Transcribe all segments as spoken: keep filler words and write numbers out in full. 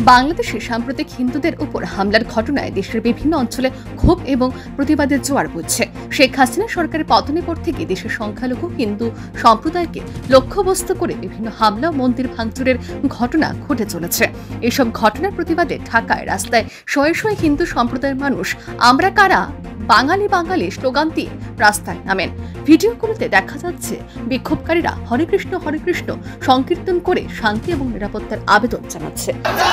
বাংলাদেশে সাম্প্রতিক হিন্দুদের উপর হামলার ঘটনায় দেশের বিভিন্ন অঞ্চলে ক্ষোভ এবং প্রতিবাদের জোয়ার বইছে। শেখ হাসিনা সরকারের পতনের পর থেকে দেশের সংখ্যালঘু হিন্দু সম্প্রদায়কে লক্ষ্যবস্তু করে বিভিন্ন হামলা ও মন্দির ভাঙচুরের ঘটনা ঘটে চলেছে। এসব ঘটনার প্রতিবাদে ঢাকায় রাস্তায় শয়ে শয়ে হিন্দু সম্প্রদায়ের মানুষ আমরা কারা বাঙালি বাঙালি স্লোগান দিয়ে রাস্তায় নামেন। ভিডিওগুলোতে দেখা যাচ্ছে বিক্ষোভকারীরা হরে কৃষ্ণ হরে কৃষ্ণ সংকীর্তন করে শান্তি এবং নিরাপত্তার আবেদন জানাচ্ছে।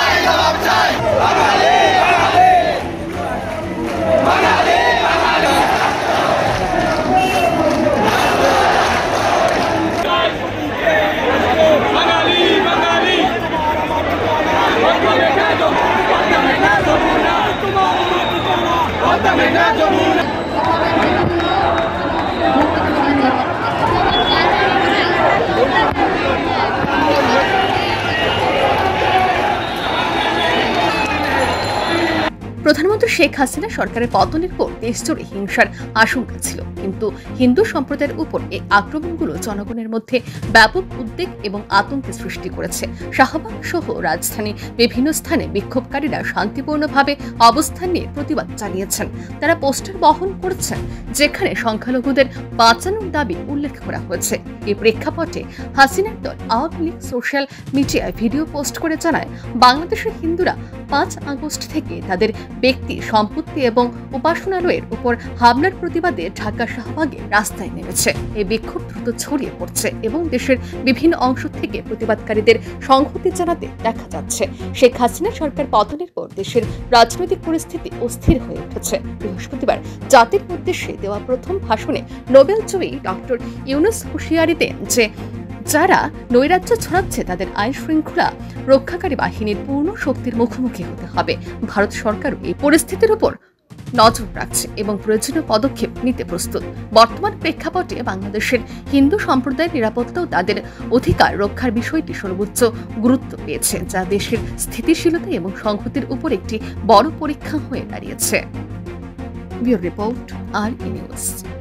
প্রধানমন্ত্রী শেখ হাসিনা সরকারের পতনের পর দেশজুড়ে হিংসার আশঙ্কা ছিল, কিন্তু হিন্দু সম্প্রদায়ের উপর এই আক্রমণগুলো জনগণের মধ্যে ব্যাপক উদ্বেগ এবং আতঙ্কের সৃষ্টি করেছে। শাহবাগ সহ রাজধানীর বিভিন্ন স্থানে বিক্ষোভকারীরা শান্তিপূর্ণভাবে অবস্থান নিয়ে প্রতিবাদ চালিয়েছেন। তারা পোস্টার বহন করেছেন যেখানে সংখ্যালঘুদের বাঁচানোর দাবি উল্লেখ করা হয়েছে। এই প্রেক্ষাপটে হাসিনার দল আওয়ামী লীগ সোশ্যাল মিডিয়ায় ভিডিও পোস্ট করে জানায়, বাংলাদেশের হিন্দুরা পাঁচ আগস্ট থেকে তাদের ব্যক্তি সম্পত্তি এবং উপাসনালয়ের উপর হামলার প্রতিবাদে ঢাকা শাহবাগে রাস্তায় নেমেছে। এই বিক্ষোভ দ্রুত ছড়িয়ে পড়ছে এবং দেশের বিভিন্ন অংশ থেকে প্রতিবাদকারীদের সংহতি জানাতে দেখা যাচ্ছে। শেখ হাসিনা সরকার পতনের পর দেশের রাজনৈতিক পরিস্থিতি অস্থির হয়ে উঠেছে। বৃহস্পতিবার জাতির উদ্দেশ্যে দেওয়া প্রথম ভাষণে নোবেলজয়ী ডক্টর ইউনুস হুঁশিয়ারি দেন যে যারা নৈরাজ্য ছড়াচ্ছে তাদের আইন শৃঙ্খলা রক্ষাকারী বাহিনীর পূর্ণ শক্তির মুখোমুখি হতে হবে। ভারত সরকারও এই পরিস্থিতির উপর নজর রাখছে এবং প্রয়োজনীয় পদক্ষেপ নিতে প্রস্তুত। বর্তমান প্রেক্ষাপটে বাংলাদেশের হিন্দু সম্প্রদায়ের নিরাপত্তা ও তাদের অধিকার রক্ষার বিষয়টি সর্বোচ্চ গুরুত্ব পেয়েছে, যা দেশের স্থিতিশীলতা এবং সংহতির উপর একটি বড় পরীক্ষা হয়ে দাঁড়িয়েছে। Bureau report, R E news.